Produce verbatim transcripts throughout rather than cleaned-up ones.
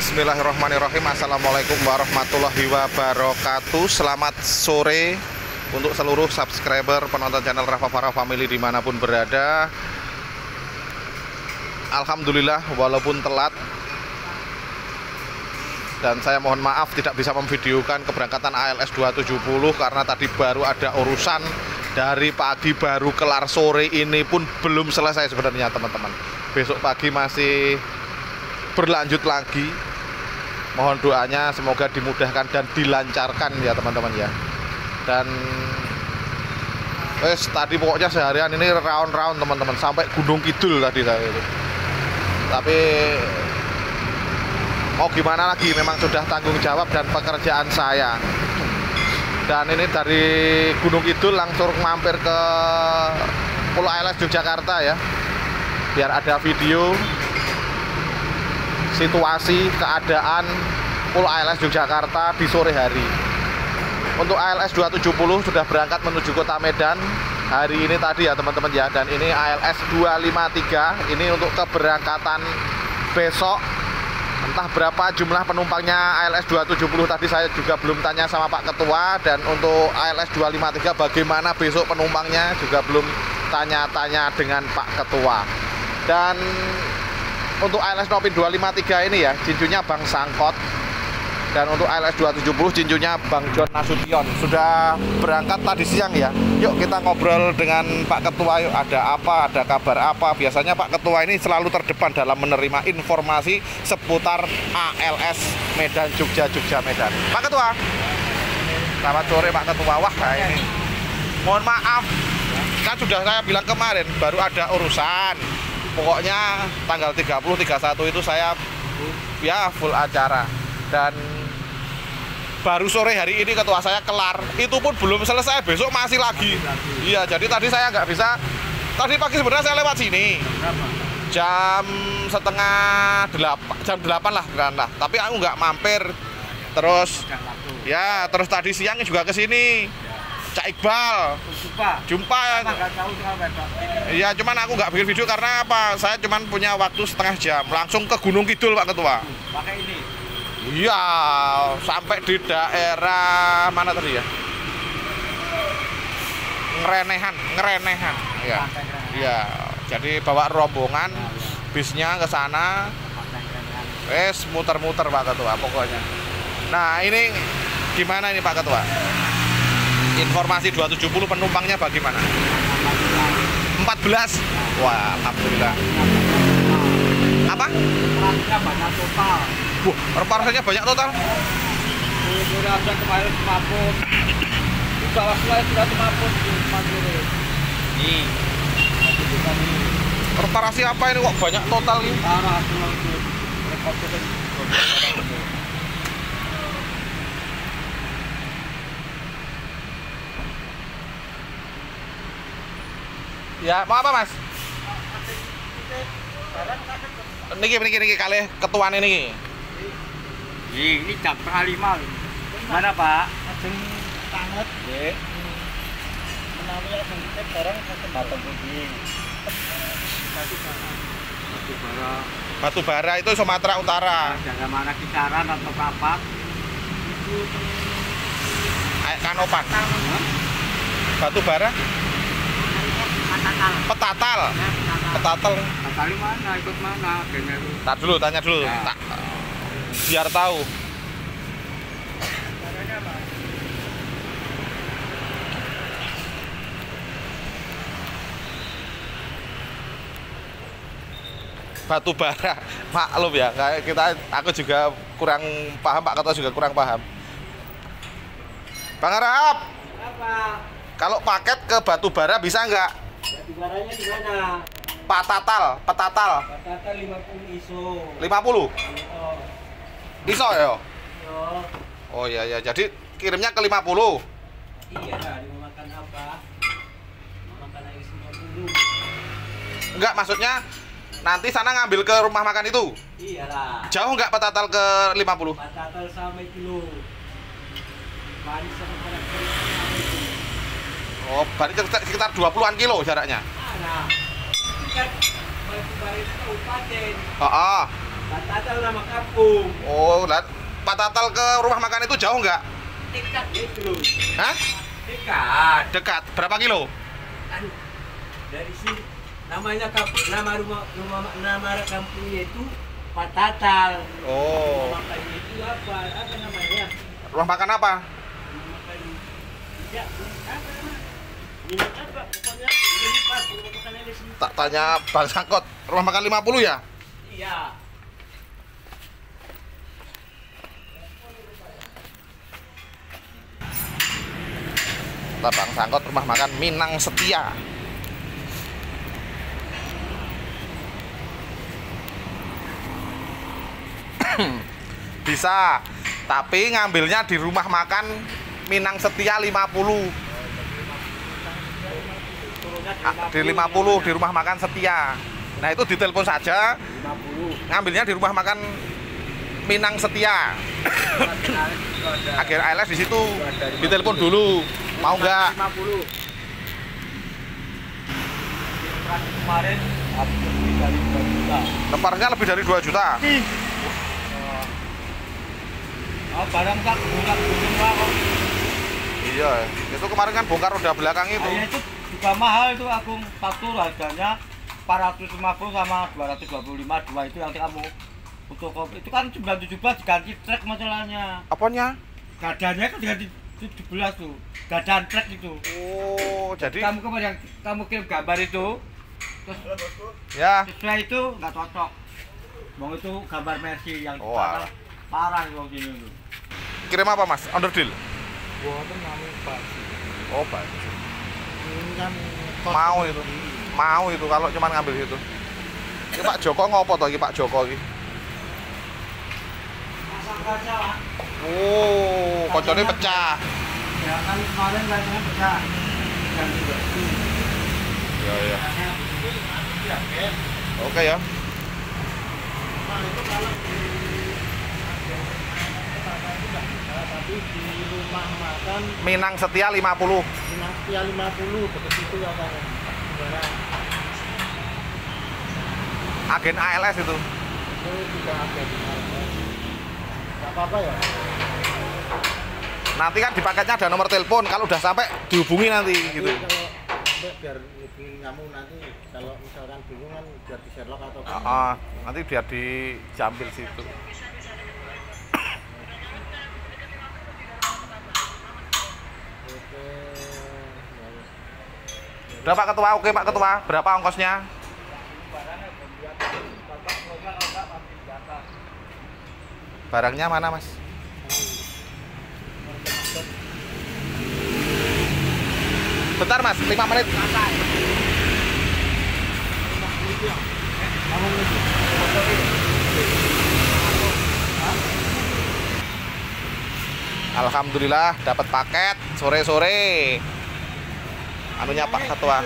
Bismillahirrahmanirrahim. Assalamualaikum warahmatullahi wabarakatuh. Selamat sore untuk seluruh subscriber penonton channel Rafa Farah Family dimanapun berada. Alhamdulillah walaupun telat, dan saya mohon maaf tidak bisa memvideokan keberangkatan A L S dua tujuh nol karena tadi baru ada urusan. Dari pagi baru kelar, sore ini pun belum selesai sebenarnya teman-teman. Besok pagi masih berlanjut lagi. Mohon doanya semoga dimudahkan dan dilancarkan ya teman-teman ya. Dan wes tadi pokoknya seharian ini round-round teman-teman, sampai Gunung Kidul tadi saya itu. Tapi mau gimana lagi, memang sudah tanggung jawab dan pekerjaan saya. Dan ini dari Gunung Kidul langsung mampir ke Pulau A L S Yogyakarta ya, biar ada video situasi keadaan Pulau A L S Yogyakarta di sore hari. Untuk A L S dua tujuh nol sudah berangkat menuju kota Medan hari ini tadi ya teman-teman ya. Dan ini A L S dua lima tiga ini untuk keberangkatan besok. Entah berapa jumlah penumpangnya A L S dua tujuh nol tadi saya juga belum tanya sama Pak Ketua. Dan untuk A L S dua lima tiga bagaimana besok penumpangnya juga belum tanya-tanya dengan Pak Ketua. Dan untuk A L S Nopin dua lima tiga ini ya, cincunya Bang Sangkot. Dan untuk A L S dua tujuh nol cincunya Bang John Nasution. Sudah berangkat tadi siang ya. Yuk kita ngobrol dengan Pak Ketua yuk. Ada apa, ada kabar apa. Biasanya Pak Ketua ini selalu terdepan dalam menerima informasi seputar A L S Medan Jogja Jogja Medan. Pak Ketua, selamat sore Pak Ketua. Wah ini mohon maaf, kan sudah saya bilang kemarin baru ada urusan. Pokoknya tanggal tiga puluh, tiga puluh satu itu saya ya full acara. Dan baru sore hari ini ketua saya kelar, itu pun belum selesai, besok masih lagi. Iya, jadi tadi saya nggak bisa. Tadi pagi sebenarnya saya lewat sini jam setengah delapan, jam delapan lah kan lah. Tapi aku nggak mampir. Terus ya, terus tadi siang juga ke sini. Cak Iqbal jumpa ya. Iya, cuman aku nggak bikin video karena apa? Saya cuman punya waktu setengah jam, langsung ke Gunung Kidul Pak Ketua. Pakai ini. Iya, sampai di daerah mana tadi ya? Ngerenehan, ngerenehan. Iya. Iya, jadi bawa rombongan bisnya ke sana. Wes muter-muter Pak Ketua pokoknya. Nah, ini gimana ini Pak Ketua? Informasi dua tujuh nol penumpangnya bagaimana? empat belas. Wah, alhamdulillah. Apa? Reparasinya banyak total. Wah, reparasinya banyak total. Sudah ada kemarin kemapun. Juga waktu sudah kemapun di Mandiri. Nih. Reparasi apa ini kok banyak total ini? Parah semua itu. Reparasi. Ya, mau apa Mas? Niki, niki, niki kali ketuaan ini. Ini jam setengah lima. Mana Pak? Ajeng tanget. Nggih. Menawi ajeng kita bareng ke Batang Putih. Batu bara. Batu bara. Batu bara itu Sumatera Utara. Daerah mana Kisaran atau Kapak? Itu Kayak Kanopan. Batu bara. Petatal. Petatal. Petatal. Petatal mana? Ikut mana? Tak dulu, tanya dulu. Ya. Tak, biar tahu. Batu bara, maklum ya. Kayak kita, aku juga kurang paham, Pak Ketua juga kurang paham. Bang Arab, Apa? kalau paket ke batu bara bisa nggak? Batu baranya di mana? Patatal, petatal. Petatal lima puluh iso. lima puluh. Oh. Iso ya? Yo. Oh iya ya, jadi kirimnya ke lima puluh. Iya, mau makan apa? Mau makan air lima puluh. Enggak, maksudnya nanti sana ngambil ke rumah makan itu. Iyalah. Jauh nggak petatal ke lima puluh? Petatal sama kilo. Manis sama karakter. Oh, berarti sekitar dua puluhan kilo jaraknya. Mana? Kan batu bara itu kabupaten. Oh, oh. Pak Tatal nama kampung. Oh, lah Pak Tatal ke rumah makan itu jauh nggak? Dekat gitu. Hah? Dekat. Dekat. Berapa kilo? Anu, dari sini namanya kampung, nama rumah rumah nama kampungnya itu Pak Tatal. Oh. Rumah makannya itu apa? Apa namanya? Rumah makan apa? Rumah makan. Ya, apa namanya? Ini apa? Pokoknya ini Pak, rumah makannya di sini. Tak tanya Bang Sangkot. Rumah makan lima puluh ya? Iya. Kata Bang Sangkot rumah makan Minang Setia. Bisa, tapi ngambilnya di rumah makan Minang Setia lima puluh. Ah, di lima puluh di rumah makan Setia. Nah, itu ditelepon saja. lima puluh. Ngambilnya di rumah makan Minang Setia. Agen A L S di situ. Ditelepon dulu. Mau nggak? lima puluh. Kemarin habis lebih dari dua juta. Lemparnya lebih dari dua juta. Oh, barang tak bulan-bulan kok. Iya, itu kemarin kan bongkar roda belakang itu. Ayah itu juga mahal itu, aku faktur harganya empat ratus lima puluh sama dua ratus dua puluh lima, dua itu yang kamu untuk kopi. Itu kan sembilan tujuh belas diganti trek masalahnya. Apanya? Gadannya kan diganti tujuh belas tuh. Gadan trek itu. Oh, jadi Kamu kemarin yang kamu kirim gambar itu. Terus ya. sesuai itu nggak cocok. Mau itu gambar Mercy yang Oh, parah, alah. parah itu gini tuh. Kirim apa, Mas? Underdeal? Gua tuh namanya Pak. Oh, baik. Ini kan Mau itu. Mau itu kalau cuma ngambil itu. Ini Pak Joko ngopo toh iki Pak Joko iki? Pasang kaca, Pak. Oh, kocone pecah. Ya kan kemarin kacanya pecah. Ganti baju. Ya, ya. Kacanya ya, ya. Oke ya. Nah, itu kalau di tapi di rumah makan Minang Setia lima puluh. Minang Setia lima puluh dekat situ katanya. Barang Agen A L S itu. itu tidak ada di mana. Enggak apa-apa ya. Nanti kan di paketnya ada nomor telepon, kalau udah sampai dihubungi nanti gitu. Jadi kalau sampai biar hubungin kamu nanti kalau misalkan bingung kan biar di Sherlock atau Ah, ah, nanti biar dijambil situ. Oke. Udah Pak Ketua, oke Pak Ketua. Berapa ongkosnya? Barangnya mana Mas? Bentar Mas, lima menit. Alhamdulillah dapat paket sore-sore. Anunya Pak Ketua.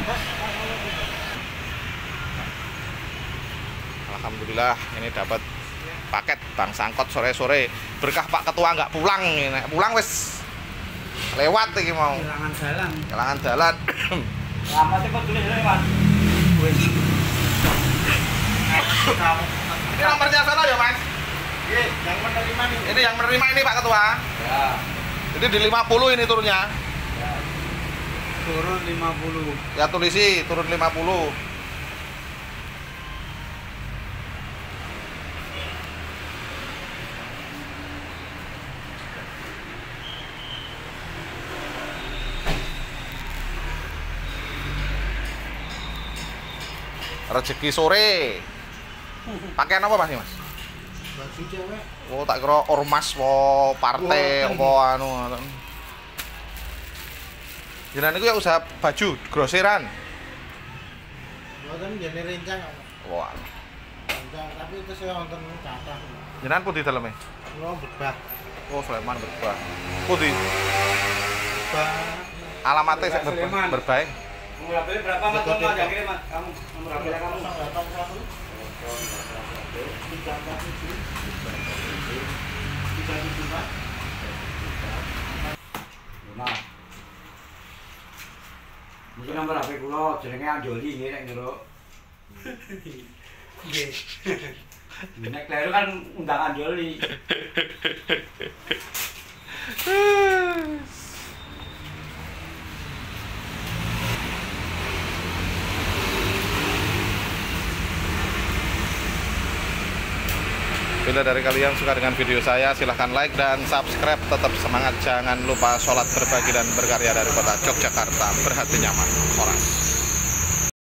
Alhamdulillah ini dapat paket Bang Sangkot sore-sore. Berkah Pak Ketua nggak pulang, nek pulang wis lewat iki mau. Kehilangan jalan. Kelangan jalan. Lama sih kok tulis lewat. Ini nomornya sana ya Mas? Iya, yang menerima nih. Ini yang menerima ini Pak Ketua. Ya. Jadi di lima puluh ini turunnya. Ya. Turun lima puluh. Ya tulisi turun lima puluh. Rezeki sore. Pakaian apa Mas? Mas? Baju cewek. Oh, tak kira ormas wo partai apa anu. Jenengan niku ya usaha baju grosiran. Mboten jane rencang. Wah. Rencang tapi itu saya wonten kathah. Jenengan putih dalamnya? Kula berbah. Oh, Sleman berbah. Putih. Berbah. Alamatnya saya berbah. Berbah. Nomor H P berapa Mas? Nomor H P Mas. Kamu nomor H P kamu. tiga empat tujuh tiga tujuh empat. Nah. Mungkin nomor H P kula jenenge Anjoli nggih nek njero. Nggih. Nek kleru kan undangan Joli. Bila dari kalian suka dengan video saya, silahkan like dan subscribe. Tetap semangat, jangan lupa sholat, berbagi, dan berkarya dari kota Yogyakarta. Berhati nyaman, Horas.